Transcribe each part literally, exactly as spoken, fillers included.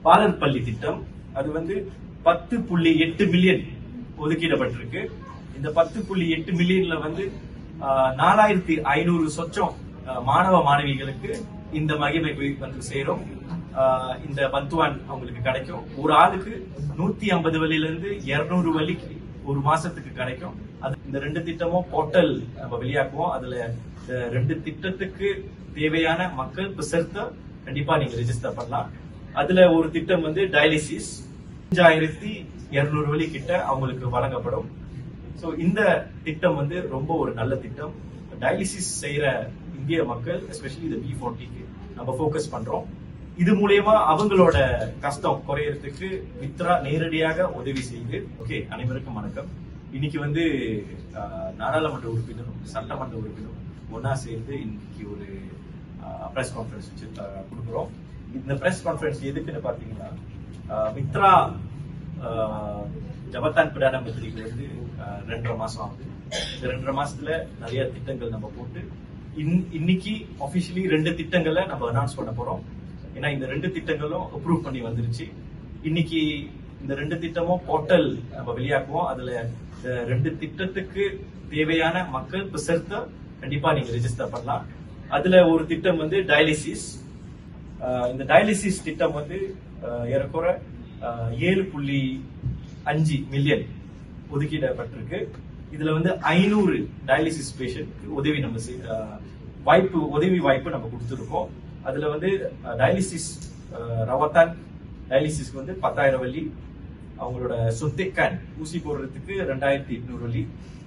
பாலர் பள்ளி திட்டம். அது வந்து பத்து புள்ளி எட்டு மில்லியன் ஒதுக்கீடப்பட்டிருக்கு. இந்த பத்து புள்ளி எட்டு மில்லியன்ல வந்து நாலாயிரத்தி ஐநூறு சொச்சம் மாணவ மாணவிகளுக்கு இந்த மகிமை வந்து சேரும். இந்த பந்துவான் அவங்களுக்கு கிடைக்கும். ஒரு ஆளுக்கு நூத்தி ஐம்பது வழியில இருந்து இருநூறு வழி ஒரு மாசத்துக்கு கிடைக்கும். அது இந்த ரெண்டு திட்டமும் போர்ட்டல் நம்ம வெளியாக்குவோம். அதுல ரெண்டு திட்டத்துக்கு தேவையான மக்கள் சேர்த்து கண்டிப்பா நீங்க ரெஜிஸ்டர் பண்ணலாம். அதுல ஒரு திட்டம் வந்து டயாலிசிஸ் அஞ்சாயிரத்தி இருநூறு வழி கிட்ட அவங்களுக்கு வழங்கப்படும். சோ இந்த திட்டம் வந்து ரொம்ப ஒரு நல்ல திட்டம். டயாலிசிஸ் செய்யற இந்திய மக்கள் எஸ்பெஷலி இந்த பி ஃபார்ட்டிக்கு நம்ம போக்கஸ் பண்றோம். இது மூலியமா அவங்களோட கஷ்டம் குறையறதுக்கு மித்ரா நேரடியாக உதவி செய்யுது. ஓகே, அனைவருக்கும் வணக்கம். இன்னைக்கு வந்து நாடாளுமன்ற உறுப்பினரும் சட்டமன்ற உறுப்பினரும் ஒன்னா சேர்ந்து இன்னைக்கு ஒரு பிரஸ் கான்பரன்ஸ் வச்சு கொடுக்குறோம். இந்த பிரஸ் கான்பரன்ஸ் எதுக்குன்னு பாத்தீங்கன்னா, மித்ரா ஜபத்தான் பிரதான மந்திரிக்கு வந்து ரெண்டரை மாசம் ஆகுது. இந்த ரெண்டரை மாசத்துல நிறைய திட்டங்கள் நம்ம போட்டு இன்னைக்கு ஆபிஷியலி ரெண்டு திட்டங்களை நம்ம அனௌன்ஸ் பண்ண போறோம். ஏன்னா இந்த ரெண்டு திட்டங்களும் அப்ரூவ் பண்ணி வந்துருச்சு. இன்னைக்கு இந்த ரெண்டு திட்டமும் போர்ட்டல் நம்ம வெளியாக்குவோம். அதுல ரெண்டு திட்டத்துக்கு தேவையான மக்கள் சேர்த்து கண்டிப்பா நீங்க ரெஜிஸ்டர் பண்ணலாம். அதுல ஒரு திட்டம் வந்து டயாலிசிஸ். இந்த டயாலிசிஸ் திட்டம் வந்து ஏறக்குற ஏழு புள்ளி அஞ்சு மில்லியன் ஒதுக்கீடப்பட்டிருக்கு. இதுல வந்து ஐநூறு டயாலிசிஸ் பேஷண்ட்க்கு உதவி நம்ம வாய்ப்பு உதவி வாய்ப்பு நம்ம கொடுத்துருக்கோம். அதுல வந்து டயாலிசிஸ் ரவத்தான் டயாலிசிஸ்க்கு வந்து பத்தாயிரம் வழி, அவங்களோட சொத்திக்கான் ஊசி போடுறதுக்கு ரெண்டாயிரத்தி எட்நூறு வழி,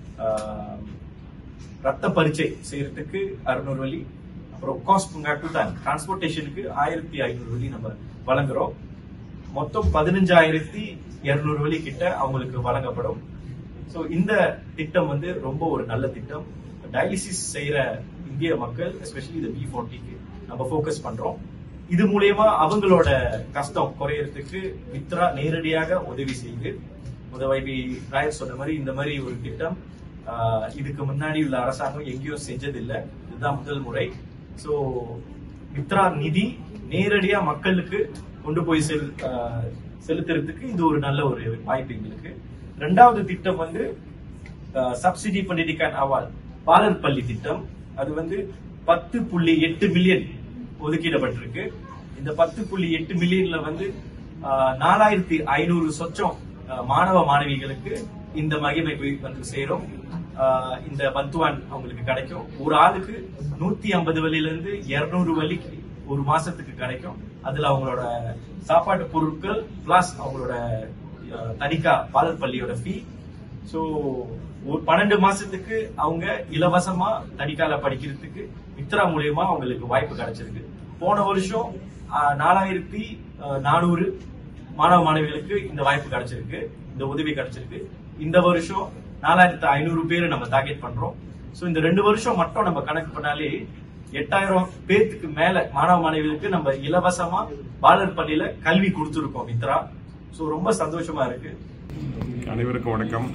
ரத்த பரீட்சை செய்யறதுக்கு அறுநூறு வழி, அப்புறம் காஸ்ட் புங்காட்டுதான் டிரான்ஸ்போர்டேஷனுக்கு ஆயிரத்தி ஐநூறு வழி நம்ம வழங்குறோம். மொத்தம் பதினஞ்சாயிரத்தி இருநூறு வழி கிட்ட அவங்களுக்கு வழங்கப்படும். சோ இந்த திட்டம் வந்து ரொம்ப ஒரு நல்ல திட்டம். டயாலிசிஸ் செய்யற இந்திய மக்கள் எஸ்பெஷலி இந்த பி ஃபார்ட்டிக்கு நம்ம போக்கஸ் பண்றோம். இது மூலியமா அவங்களோட கஷ்டம் குறையறதுக்கு மித்ரா நேரடியாக உதவி செய்யுது. முதல்வி ராயர் சொன்ன மாதிரி இந்த மாதிரி ஒரு திட்டம் இதுக்கு முன்னாடி உள்ள அரசாங்கம் எங்கேயும் செஞ்சதில்லை. இதுதான் முதல் முறை. சோ மித்ரா நிதி நேரடியா மக்களுக்கு கொண்டு போய் செல் செலுத்துறதுக்கு இது ஒரு நல்ல ஒரு வாய்ப்பு எங்களுக்கு. ரெண்டாவது திட்டம் வந்து சப்சிடி பண்ணிடிக்கான் அவால் பாலர் பள்ளி திட்டம். அது வந்து பத்து புள்ளி எட்டு மில்லியன் ஒதுக்கீடப்பட்டிருக்கு. இந்த பத்து புள்ளி எட்டு மில்லியன்ல வந்து நாலாயிரத்தி ஐநூறு சொச்சம் மாணவ மாணவிகளுக்கு இந்த மகிமை வந்து சேரும். இந்த பந்துவான் அவங்களுக்கு கிடைக்கும். ஒரு ஆளுக்கு நூத்தி ஐம்பது வழியில இருந்து இருநூறு வழி ஒரு மாசத்துக்கு கிடைக்கும். அதுல அவங்களோட சாப்பாட்டு பொருட்கள் பிளஸ் அவங்களோட தனிக்கா பாலர் பள்ளியோட ஃபீ. சோ ஒரு பன்னெண்டு மாசத்துக்கு அவங்க இலவசமா தனிக்கால படிக்கிறதுக்கு மித்ரா மூலியமா அவங்களுக்கு வாய்ப்பு கிடைச்சிருக்கு. போன வருஷம் நாலாயிரத்தி நானூறு மாணவ மாணவிகளுக்கு இந்த வாய்ப்பு கிடைச்சிருக்கு, இந்த உதவி கிடைச்சிருக்கு. இந்த வருஷம் நாலாயிரத்தி ஐநூறு பேர் நம்ம டார்கெட் பண்றோம். சோ இந்த ரெண்டு வருஷம் மட்டும் நம்ம கணக்கு பண்ணாலே எட்டாயிரம் பேருக்கு மேல மாணவ மாணவிகளுக்கு நம்ம இலவசமா பாலர் பள்ளியில கல்வி கொடுத்துருக்கோம் மித்ரா. சோ ரொம்ப சந்தோஷமா இருக்கு. அனைவருக்கும் வணக்கம்.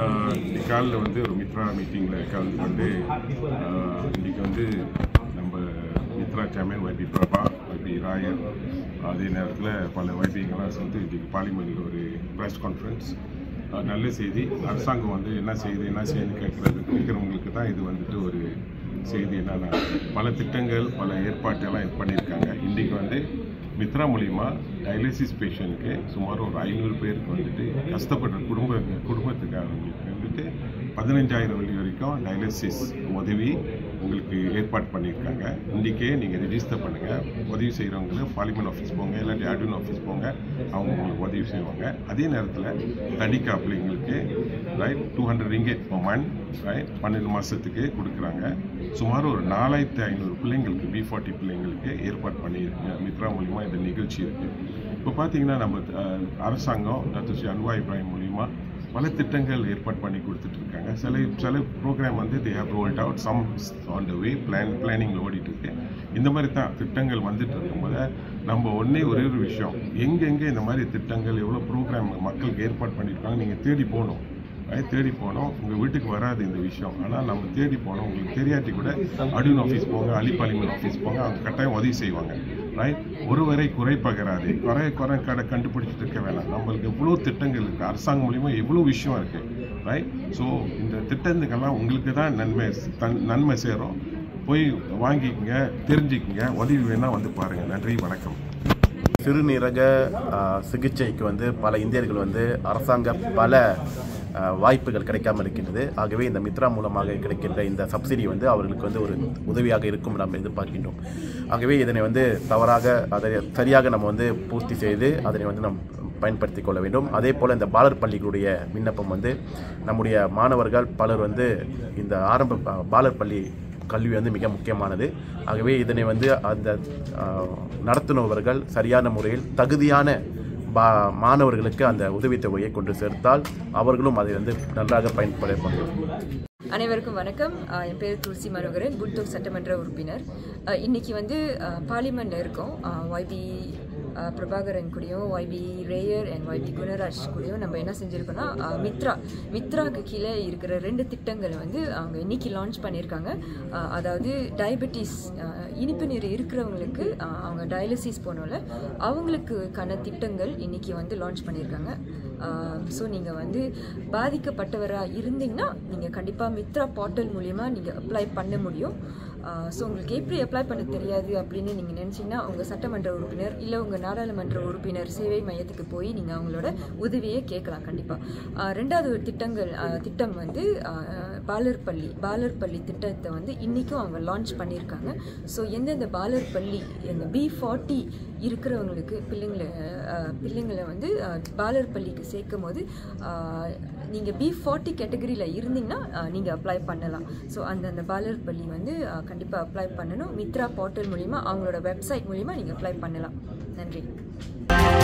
காலில் வந்து ஒரு மித்ரா மீட்டிங்கில் கலந்து கொண்டு இன்றைக்கி வந்து நம்ம Mitra chairman Y B Prabha, Y B Rayer, அதே நேரத்தில் பல வைபிங்கெல்லாம் சேர்ந்து இன்றைக்கி பார்லிமெண்ட்டில் ஒரு ப்ரெஸ் கான்ஃபரன்ஸ். நல்ல செய்தி. அரசாங்கம் வந்து என்ன செய்யுது என்ன செய்யுதுன்னு கேட்குறது கேட்குறவங்களுக்கு தான் இது வந்துட்டு ஒரு செய்தி. என்னென்னா பல திட்டங்கள் பல ஏற்பாட்டெல்லாம் பண்ணியிருக்காங்க. இன்றைக்கி வந்து மித்ரா மூலிமா டயாலிசிஸ் பேஷண்ட்டுக்கு சுமார் ஒரு ஐநூறு பேருக்கு வந்துட்டு கஷ்டப்படுற குடும்ப குடும்பத்துக்காக வந்துட்டு பதினஞ்சாயிரம் வழி வரைக்கும் டயாலிசிஸ் உதவி உங்களுக்கு ஏற்பாடு பண்ணியிருக்காங்க. இன்றைக்கே நீங்கள் ரெஜிஸ்டர் பண்ணுங்கள். உதவி செய்கிறவங்க பார்லிமெண்ட் ஆஃபீஸ் போங்க, இல்லாட்டி அட்மின் ஆஃபீஸ் போங்க, அவங்க உங்களுக்கு உதவி செய்வாங்க. அதே நேரத்தில் தனிக்கா பிள்ளைங்களுக்கு right two hundred ringgit per month right பன்னெண்டு மாதத்துக்கு கொடுக்குறாங்க. சுமார் ஒரு நாலாயிரத்தி ஐநூறு பிள்ளைங்களுக்கு பி ஃபார்ட்டி பிள்ளைங்களுக்கு ஏற்பாடு பண்ணியிருக்காங்க. மித்ரா மூலிமா இந்த நிகழ்ச்சி இருக்குது. இப்போ பார்த்தீங்கன்னா நம்ம அரசாங்கம் டாக்டர் ஸ்ரீ அன்வார் இப்ராஹிம் மூலிமா பல திட்டங்கள் ஏற்பாடு பண்ணி கொடுத்துட்டு இருக்காங்க. சில சில ப்ரோக்ராம் வந்து they have rolled out, some on the way plan பிளானிங்கில் ஓடிட்டு இருக்கு. இந்த மாதிரி தான் திட்டங்கள் வந்துட்டு இருக்கும்போது நம்ம ஒன்றே ஒரே ஒரு விஷயம், எங்கெங்கே இந்த மாதிரி திட்டங்கள் எவ்வளோ ப்ரோக்ராம் மக்களுக்கு ஏற்பாடு பண்ணியிருக்காங்க நீங்கள் தேடி போகணும். தேடி போனோம். உங்கள் வீட்டுக்கு வராது இந்த விஷயம். ஆனால் நம்ம தேடி போனோம். உங்களுக்கு தெரியாட்டி கூட அட்மின் ஆஃபீஸ் போங்க, அலி பார்லிமெண்ட் ஆஃபீஸ் போங்க, அவங்க கட்டாயம் உதவி செய்வாங்க. ரைட். ஒருவரை குறை பகராது, குறை குறை கடை கண்டுபிடிச்சிட்டு இருக்க வேணாம். நம்மளுக்கு எவ்வளோ திட்டங்கள் இருக்குது, அரசாங்கம் மூலிமா எவ்வளோ விஷயம் இருக்குது, ரைட். ஸோ இந்த திட்டத்துக்கெல்லாம் உங்களுக்கு தான் நன்மை தன் நன்மை சேரும். போய் வாங்கிக்கங்க, தெரிஞ்சுக்கங்க, உதவி வேணால் வந்து பாருங்கள். நன்றி, வணக்கம். சிறுநீரக சிகிச்சைக்கு வந்து பல இந்தியர்கள் வந்து அரசாங்க பல வாய்ப்புகள் கிடைக்காமல் இருக்கின்றது. ஆகவே இந்த மித்ரா மூலமாக கிடைக்கின்ற இந்த சப்சிடி வந்து அவர்களுக்கு வந்து ஒரு உதவியாக இருக்கும் நாம் எதிர்பார்க்கின்றோம். ஆகவே இதனை வந்து தவறாக அதை சரியாக நம்ம வந்து பூர்த்தி செய்து அதனை வந்து நம் பயன்படுத்தி கொள்ள வேண்டும். அதே போல் இந்த பாலர் பள்ளிகளுடைய விண்ணப்பம் வந்து நம்முடைய மாணவர்கள் பலர் வந்து இந்த ஆரம்ப பாலர் பள்ளி கல்வி வந்து மிக முக்கியமானது. ஆகவே இதனை வந்து அந்த நடத்துனவர்கள் சரியான முறையில் தகுதியான பா மாணவர்களுக்கு அந்த உதவித்தொகையை கொண்டு சேர்த்தால் அவர்களும் அதை வந்து நன்றாக பயன்படுத்த. அனைவருக்கும் வணக்கம். என் பேர் துளசி மனோகரன், குண்டூர் சட்டமன்ற உறுப்பினர். இன்னைக்கு வந்து பார்லிமெண்ட்ல இருக்கோம். ஒய்பி பிரபாகரன் கூடயும் Y B Rayer and Y B Gunaraj கூடயும் நம்ம என்ன செஞ்சுருக்கோன்னா மித்ரா மித்ராக்கு கீழே இருக்கிற ரெண்டு திட்டங்கள் வந்து அவங்க இன்னைக்கு லான்ச் பண்ணியிருக்காங்க. அதாவது டயபெட்டிஸ் இனிப்பு நீர் இருக்கிறவங்களுக்கு அவங்க டயாலிசிஸ் போனோம்ல அவங்களுக்கான திட்டங்கள் இன்னைக்கு வந்து லான்ச் பண்ணியிருக்காங்க. ஸோ நீங்கள் வந்து பாதிக்கப்பட்டவராக இருந்தீங்கன்னா நீங்கள் கண்டிப்பாக மித்ரா போர்ட்டல் மூலிமா நீங்கள் அப்ளை பண்ண முடியும். ஸோ உங்களுக்கு எப்படி அப்ளை பண்ண தெரியாது அப்படின்னு நீங்கள் நினச்சிங்கன்னா உங்கள் சட்டமன்ற உறுப்பினர் இல்லை உங்கள் நாடாளுமன்ற உறுப்பினர் சேவை மையத்துக்கு போய் நீங்கள் அவங்களோட உதவியை கேட்கலாம் கண்டிப்பாக. ரெண்டாவது ஒரு திட்டங்கள் திட்டம் வந்து பாலர் பள்ளி பாலர் பள்ளி திட்டத்தை வந்து இன்றைக்கும் அவங்க லான்ச் பண்ணியிருக்காங்க. ஸோ எந்தெந்த பாலர் பள்ளி இந்த பி ஃபார்ட்டி இருக்கிறவங்களுக்கு பிள்ளைங்களை பிள்ளைங்களை வந்து பாலர் பள்ளிக்கு சேர்க்கும் போது நீங்கள் பி ஃபார்ட்டி கேட்டகரியில் இருந்தீங்கன்னா நீங்கள் அப்ளை பண்ணலாம். ஸோ அந்த அந்த பாலர் பள்ளி வந்து கண்டிப்பாக அப்ளை பண்ணணும். மித்ரா போர்ட்டல் மூலிமா அவங்களோட வெப்சைட் மூலிமா நீங்கள் அப்ளை பண்ணலாம். நன்றி.